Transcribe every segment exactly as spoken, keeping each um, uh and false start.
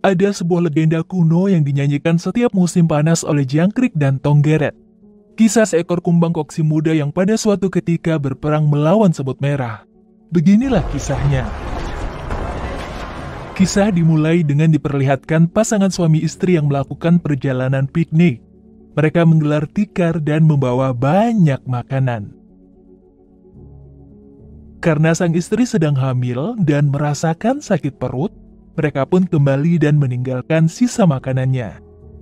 Ada sebuah legenda kuno yang dinyanyikan setiap musim panas oleh jangkrik dan tonggeret. Kisah seekor kumbang koksi muda yang pada suatu ketika berperang melawan semut merah. Beginilah kisahnya. Kisah dimulai dengan diperlihatkan pasangan suami istri yang melakukan perjalanan piknik. Mereka menggelar tikar dan membawa banyak makanan. Karena sang istri sedang hamil dan merasakan sakit perut, mereka pun kembali dan meninggalkan sisa makanannya.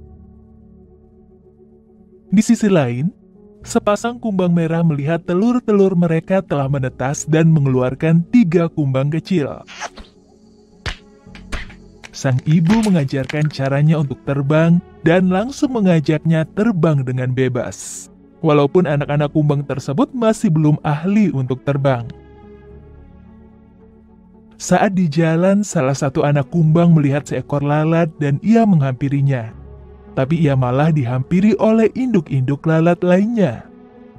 Di sisi lain, sepasang kumbang merah melihat telur-telur mereka telah menetas dan mengeluarkan tiga kumbang kecil. Sang ibu mengajarkan caranya untuk terbang dan langsung mengajaknya terbang dengan bebas. Walaupun anak-anak kumbang tersebut masih belum ahli untuk terbang. Saat di jalan, salah satu anak kumbang melihat seekor lalat dan ia menghampirinya. Tapi ia malah dihampiri oleh induk-induk lalat lainnya.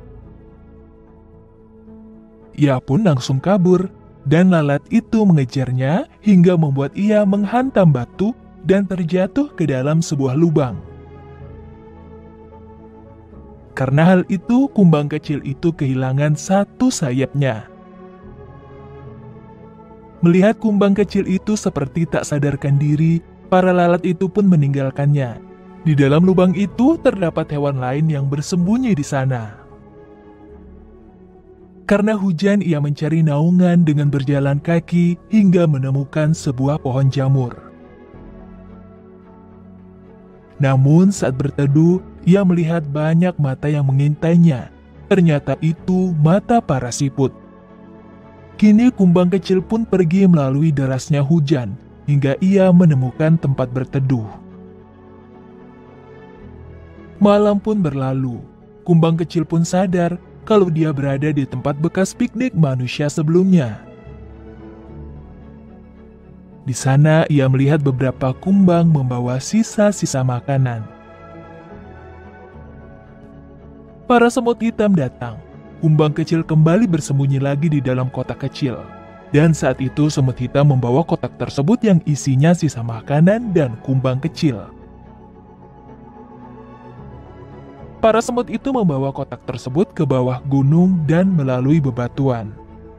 Ia pun langsung kabur, dan lalat itu mengejarnya hingga membuat ia menghantam batu dan terjatuh ke dalam sebuah lubang. Karena hal itu, kumbang kecil itu kehilangan satu sayapnya. Melihat kumbang kecil itu seperti tak sadarkan diri, para lalat itu pun meninggalkannya. Di dalam lubang itu terdapat hewan lain yang bersembunyi di sana. Karena hujan, ia mencari naungan dengan berjalan kaki hingga menemukan sebuah pohon jamur. Namun saat berteduh, ia melihat banyak mata yang mengintainya. Ternyata itu mata para siput. Kini kumbang kecil pun pergi melalui derasnya hujan, hingga ia menemukan tempat berteduh. Malam pun berlalu, kumbang kecil pun sadar kalau dia berada di tempat bekas piknik manusia sebelumnya. Di sana ia melihat beberapa kumbang membawa sisa-sisa makanan. Para semut hitam datang. Kumbang kecil kembali bersembunyi lagi di dalam kotak kecil. Dan saat itu semut hitam membawa kotak tersebut yang isinya sisa makanan dan kumbang kecil. Para semut itu membawa kotak tersebut ke bawah gunung dan melalui bebatuan.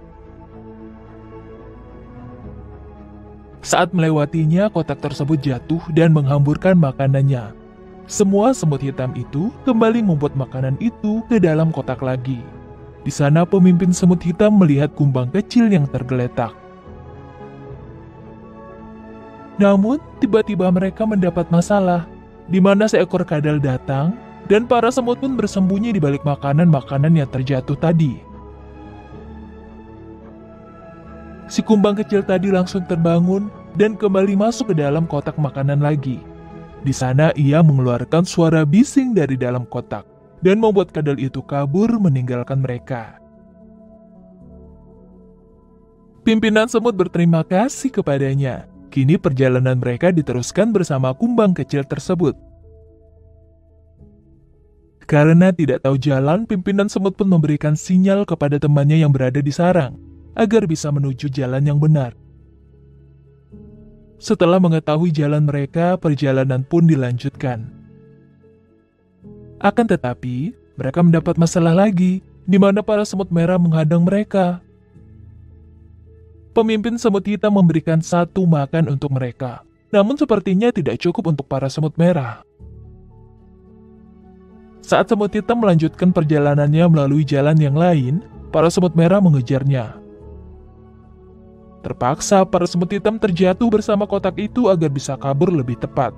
Saat melewatinya, kotak tersebut jatuh dan menghamburkan makanannya. Semua semut hitam itu kembali membuat makanan itu ke dalam kotak lagi. Di sana pemimpin semut hitam melihat kumbang kecil yang tergeletak. Namun, tiba-tiba mereka mendapat masalah, di mana seekor kadal datang, dan para semut pun bersembunyi di balik makanan-makanan yang terjatuh tadi. Si kumbang kecil tadi langsung terbangun dan kembali masuk ke dalam kotak makanan lagi. Di sana ia mengeluarkan suara bising dari dalam kotak dan membuat kadal itu kabur meninggalkan mereka. Pimpinan semut berterima kasih kepadanya. Kini perjalanan mereka diteruskan bersama kumbang kecil tersebut. Karena tidak tahu jalan, pimpinan semut pun memberikan sinyal kepada temannya yang berada di sarang, agar bisa menuju jalan yang benar. Setelah mengetahui jalan mereka, perjalanan pun dilanjutkan. Akan tetapi, mereka mendapat masalah lagi, di mana para semut merah menghadang mereka. Pemimpin semut hitam memberikan satu makan untuk mereka, namun sepertinya tidak cukup untuk para semut merah. Saat semut hitam melanjutkan perjalanannya melalui jalan yang lain, para semut merah mengejarnya. Terpaksa, para semut hitam terjatuh bersama kotak itu agar bisa kabur lebih tepat.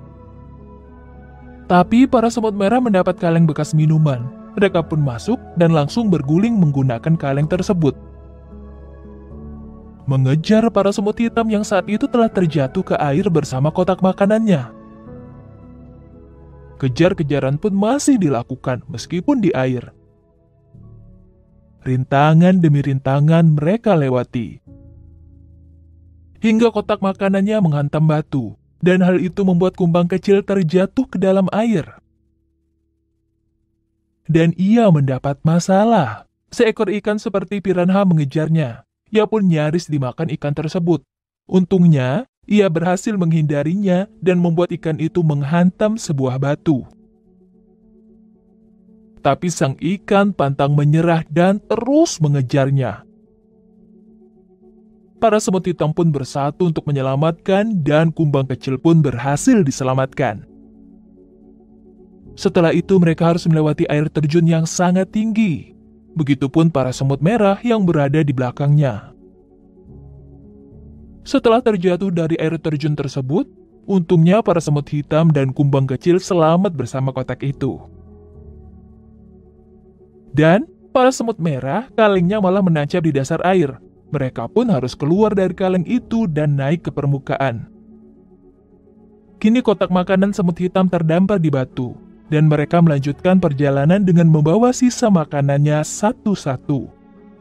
Tapi para semut merah mendapat kaleng bekas minuman. Mereka pun masuk dan langsung berguling menggunakan kaleng tersebut. Mengejar para semut hitam yang saat itu telah terjatuh ke air bersama kotak makanannya. Kejar-kejaran pun masih dilakukan meskipun di air. Rintangan demi rintangan mereka lewati. Hingga kotak makanannya menghantam batu. Dan hal itu membuat kumbang kecil terjatuh ke dalam air. Dan ia mendapat masalah. Seekor ikan seperti piranha mengejarnya. Ia pun nyaris dimakan ikan tersebut. Untungnya, ia berhasil menghindarinya dan membuat ikan itu menghantam sebuah batu. Tapi sang ikan pantang menyerah dan terus mengejarnya. Para semut hitam pun bersatu untuk menyelamatkan dan kumbang kecil pun berhasil diselamatkan. Setelah itu mereka harus melewati air terjun yang sangat tinggi. Begitupun para semut merah yang berada di belakangnya. Setelah terjatuh dari air terjun tersebut, untungnya para semut hitam dan kumbang kecil selamat bersama kotak itu. Dan para semut merah kalengnya malah menancap di dasar air. Mereka pun harus keluar dari kaleng itu dan naik ke permukaan. Kini kotak makanan semut hitam terdampar di batu, dan mereka melanjutkan perjalanan dengan membawa sisa makanannya satu-satu.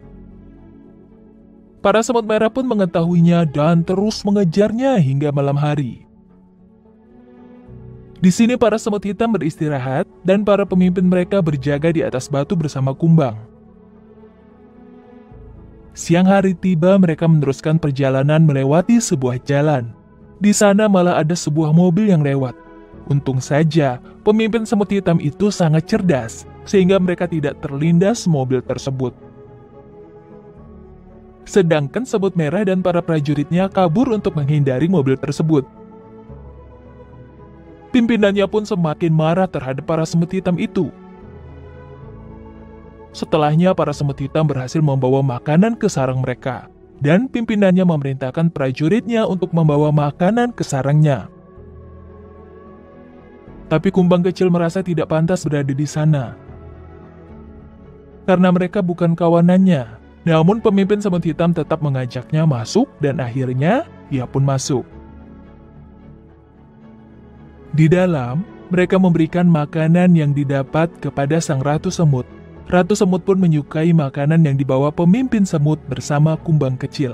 Para semut merah pun mengetahuinya dan terus mengejarnya hingga malam hari. Di sini para semut hitam beristirahat dan para pemimpin mereka berjaga di atas batu bersama kumbang. Siang hari tiba, mereka meneruskan perjalanan melewati sebuah jalan. Di sana malah ada sebuah mobil yang lewat. Untung saja, pemimpin semut hitam itu sangat cerdas, sehingga mereka tidak terlindas mobil tersebut. Sedangkan semut merah dan para prajuritnya kabur untuk menghindari mobil tersebut. Pimpinannya pun semakin marah terhadap para semut hitam itu. Setelahnya, para semut hitam berhasil membawa makanan ke sarang mereka, dan pimpinannya memerintahkan prajuritnya untuk membawa makanan ke sarangnya. Tapi kumbang kecil merasa tidak pantas berada di sana, karena mereka bukan kawanannya. Namun pemimpin semut hitam tetap mengajaknya masuk, dan akhirnya ia pun masuk. Di dalam, mereka memberikan makanan yang didapat kepada sang ratu semut. Ratu semut pun menyukai makanan yang dibawa pemimpin semut bersama kumbang kecil.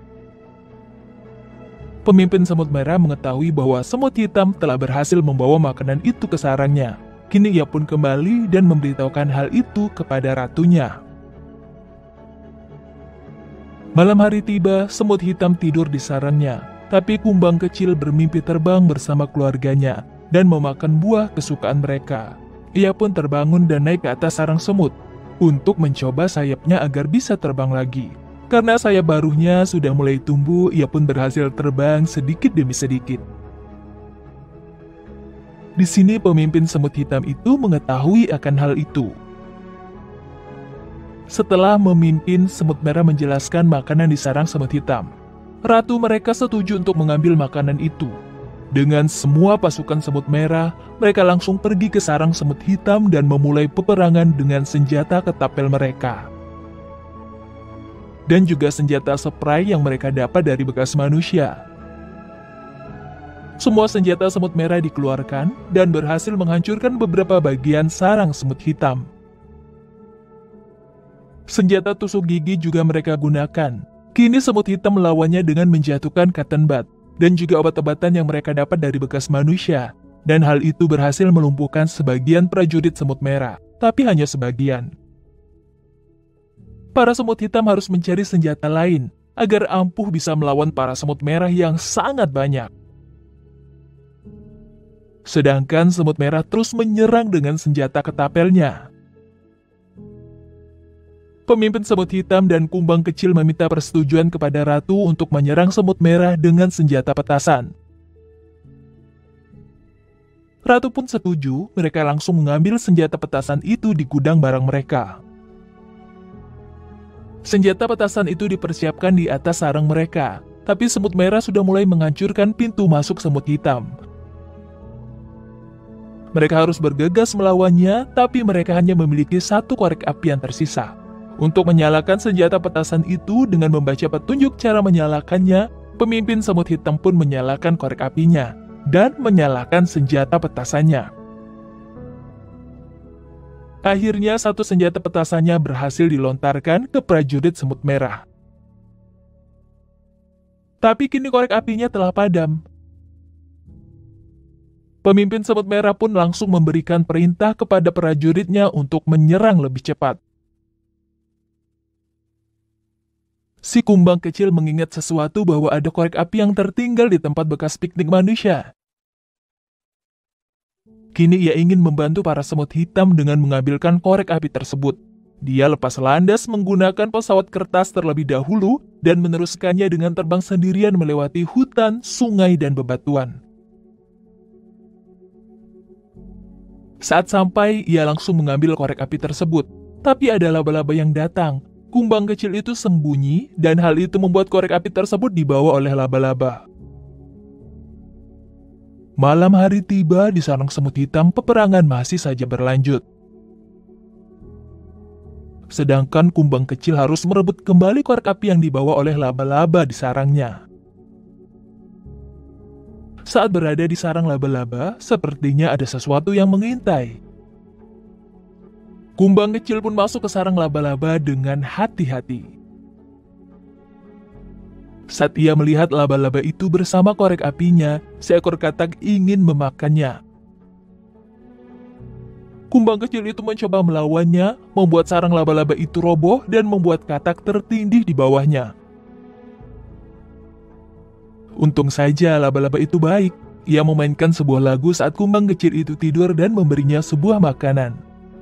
Pemimpin semut merah mengetahui bahwa semut hitam telah berhasil membawa makanan itu ke sarangnya. Kini ia pun kembali dan memberitahukan hal itu kepada ratunya. Malam hari tiba, semut hitam tidur di sarangnya, tapi kumbang kecil bermimpi terbang bersama keluarganya dan memakan buah kesukaan mereka. Ia pun terbangun dan naik ke atas sarang semut untuk mencoba sayapnya agar bisa terbang lagi. Karena sayap barunya sudah mulai tumbuh, ia pun berhasil terbang sedikit demi sedikit. Di sini pemimpin semut hitam itu mengetahui akan hal itu. Setelah memimpin semut merah menjelaskan makanan di sarang semut hitam, ratu mereka setuju untuk mengambil makanan itu. Dengan semua pasukan semut merah, mereka langsung pergi ke sarang semut hitam dan memulai peperangan dengan senjata ketapel mereka. Dan juga senjata spray yang mereka dapat dari bekas manusia. Semua senjata semut merah dikeluarkan dan berhasil menghancurkan beberapa bagian sarang semut hitam. Senjata tusuk gigi juga mereka gunakan. Kini semut hitam melawannya dengan menjatuhkan cotton bud dan juga obat-obatan yang mereka dapat dari bekas manusia. Dan hal itu berhasil melumpuhkan sebagian prajurit semut merah, tapi hanya sebagian. Para semut hitam harus mencari senjata lain agar ampuh bisa melawan para semut merah yang sangat banyak. Sedangkan semut merah terus menyerang dengan senjata ketapelnya. Pemimpin semut hitam dan kumbang kecil meminta persetujuan kepada ratu untuk menyerang semut merah dengan senjata petasan. Ratu pun setuju, mereka langsung mengambil senjata petasan itu di gudang barang mereka. Senjata petasan itu dipersiapkan di atas sarang mereka, tapi semut merah sudah mulai menghancurkan pintu masuk semut hitam. Mereka harus bergegas melawannya, tapi mereka hanya memiliki satu korek api yang tersisa. Untuk menyalakan senjata petasan itu dengan membaca petunjuk cara menyalakannya, pemimpin semut hitam pun menyalakan korek apinya dan menyalakan senjata petasannya. Akhirnya satu senjata petasannya berhasil dilontarkan ke prajurit semut merah. Tapi kini korek apinya telah padam. Pemimpin semut merah pun langsung memberikan perintah kepada prajuritnya untuk menyerang lebih cepat. Si kumbang kecil mengingat sesuatu bahwa ada korek api yang tertinggal di tempat bekas piknik manusia. Kini ia ingin membantu para semut hitam dengan mengambilkan korek api tersebut. Dia lepas landas menggunakan pesawat kertas terlebih dahulu dan meneruskannya dengan terbang sendirian melewati hutan, sungai, dan bebatuan. Saat sampai, ia langsung mengambil korek api tersebut. Tapi ada laba-laba yang datang. Kumbang kecil itu sembunyi dan hal itu membuat korek api tersebut dibawa oleh laba-laba. Malam hari tiba, di sarang semut hitam peperangan masih saja berlanjut. Sedangkan kumbang kecil harus merebut kembali korek api yang dibawa oleh laba-laba di sarangnya. Saat berada di sarang laba-laba, sepertinya ada sesuatu yang mengintai. Kumbang kecil pun masuk ke sarang laba-laba dengan hati-hati. Saat ia melihat laba-laba itu bersama korek apinya, seekor katak ingin memakannya. Kumbang kecil itu mencoba melawannya, membuat sarang laba-laba itu roboh dan membuat katak tertindih di bawahnya. Untung saja laba-laba itu baik. Ia memainkan sebuah lagu saat kumbang kecil itu tidur dan memberinya sebuah makanan.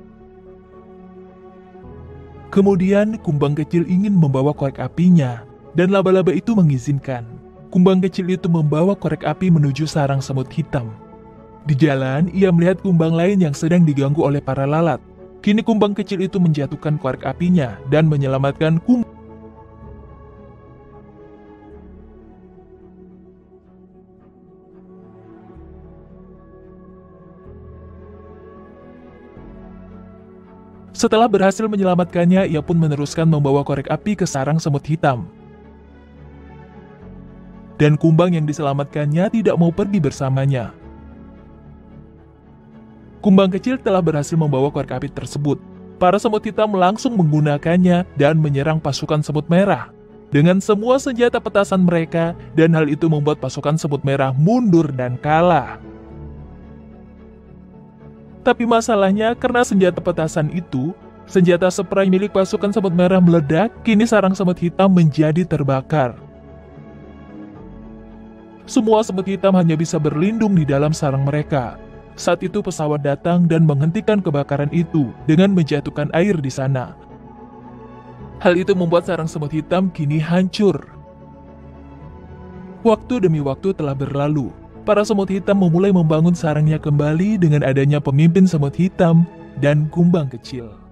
Kemudian kumbang kecil ingin membawa korek apinya. Dan laba-laba itu mengizinkan. Kumbang kecil itu membawa korek api menuju sarang semut hitam. Di jalan, ia melihat kumbang lain yang sedang diganggu oleh para lalat. Kini kumbang kecil itu menjatuhkan korek apinya dan menyelamatkan kumbang. Setelah berhasil menyelamatkannya, ia pun meneruskan membawa korek api ke sarang semut hitam. Dan kumbang yang diselamatkannya tidak mau pergi bersamanya. Kumbang kecil telah berhasil membawa korek api tersebut. Para semut hitam langsung menggunakannya dan menyerang pasukan semut merah. Dengan semua senjata petasan mereka, dan hal itu membuat pasukan semut merah mundur dan kalah. Tapi masalahnya karena senjata petasan itu, senjata spray milik pasukan semut merah meledak, kini sarang semut hitam menjadi terbakar. Semua semut hitam hanya bisa berlindung di dalam sarang mereka. Saat itu pesawat datang dan menghentikan kebakaran itu dengan menjatuhkan air di sana. Hal itu membuat sarang semut hitam kini hancur. Waktu demi waktu telah berlalu. Para semut hitam memulai membangun sarangnya kembali dengan adanya pemimpin semut hitam dan kumbang kecil.